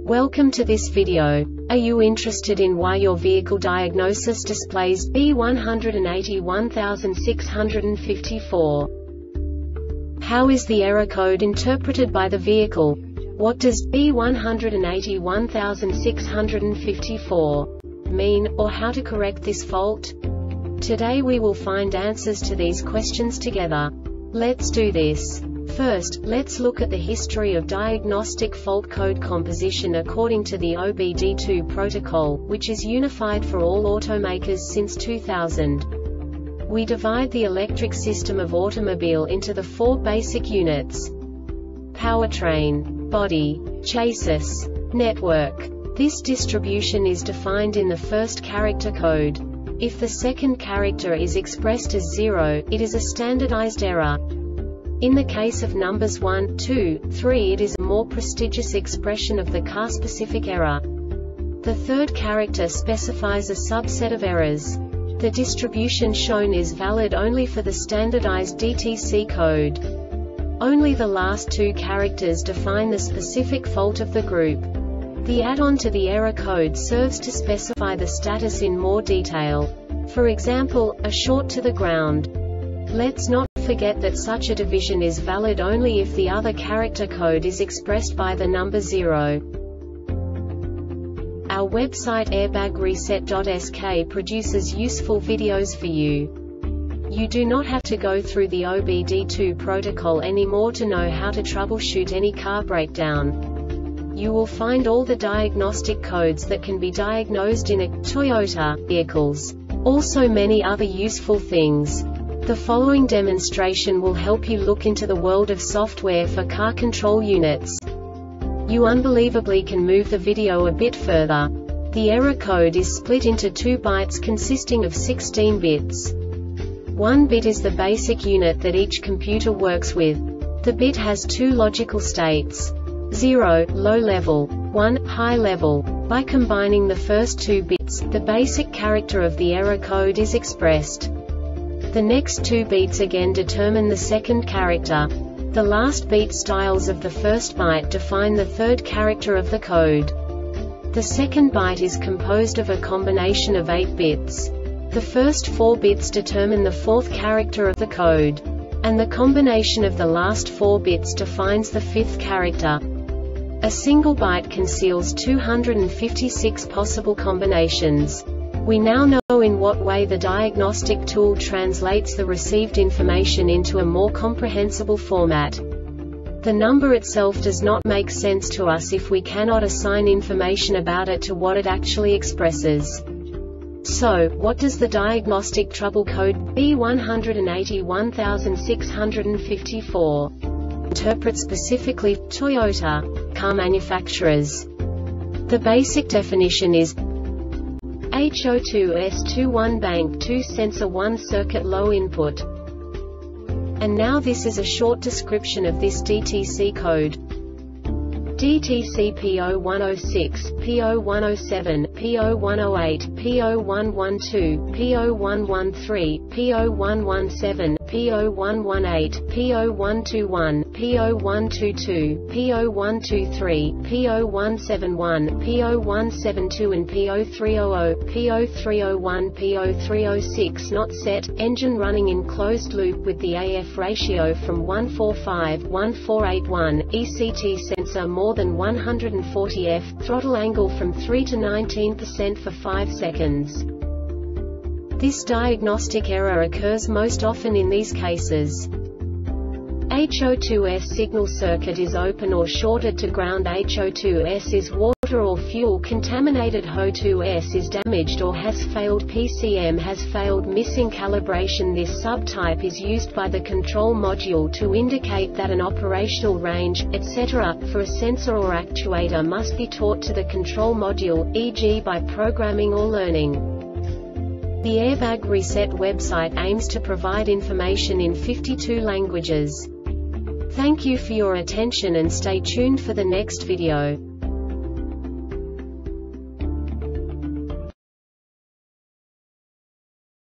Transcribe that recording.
Welcome to this video. Are you interested in why your vehicle diagnosis displays B181654? How is the error code interpreted by the vehicle? What does B181654 mean, or how to correct this fault? Today we will find answers to these questions together. Let's do this. First, let's look at the history of diagnostic fault code composition according to the OBD2 protocol, which is unified for all automakers since 2000. We divide the electric system of automobile into the four basic units: powertrain, body, chassis, network. This distribution is defined in the first character code. If the second character is expressed as 0, it is a standardized error. In the case of numbers 1, 2, 3, it is a more prestigious expression of the car-specific error. The third character specifies a subset of errors. The distribution shown is valid only for the standardized DTC code. Only the last two characters define the specific fault of the group. The add-on to the error code serves to specify the status in more detail. For example, a short to the ground. Let's not forget that such a division is valid only if the other character code is expressed by the number 0. Our website airbagreset.sk produces useful videos for you. You do not have to go through the OBD2 protocol anymore to know how to troubleshoot any car breakdown. You will find all the diagnostic codes that can be diagnosed in a Toyota vehicles. Also many other useful things. The following demonstration will help you look into the world of software for car control units. You unbelievably can move the video a bit further. The error code is split into 2 bytes consisting of 16 bits. 1 bit is the basic unit that each computer works with. The bit has 2 logical states: 0, low level, 1, high level. By combining the first 2 bits, the basic character of the error code is expressed. The next 2 beats again determine the second character. The last beat styles of the first byte define the third character of the code. The second byte is composed of a combination of 8 bits. The first 4 bits determine the fourth character of the code. And the combination of the last 4 bits defines the fifth character. A single byte conceals 256 possible combinations. We now know in what way the diagnostic tool translates the received information into a more comprehensible format. The number itself does not make sense to us if we cannot assign information about it to what it actually expresses. So, what does the diagnostic trouble code B181654 interpret specifically for Toyota car manufacturers? The basic definition is HO2S21 bank 2 sensor 1 circuit low input. And now this is a short description of this DTC code. DTC P0106, P0107, P0108, P0112, P0113, P0117, P0118, P0121, P0122, P0123, P0171, P0172 and P0300, P0301, P0306 not set, engine running in closed loop with the AF ratio from 145-1481, ECT sensor more than 140 F, throttle angle from 3 to 19% for 5 seconds. This diagnostic error occurs most often in these cases: HO2S signal circuit is open or shorted to ground, HO2S is water or fuel contaminated, HO2S is damaged or has failed, PCM has failed, missing calibration. This subtype is used by the control module to indicate that an operational range, etc., for a sensor or actuator must be taught to the control module, e.g. by programming or learning. The Airbag Reset website aims to provide information in 52 languages. Thank you for your attention and stay tuned for the next video.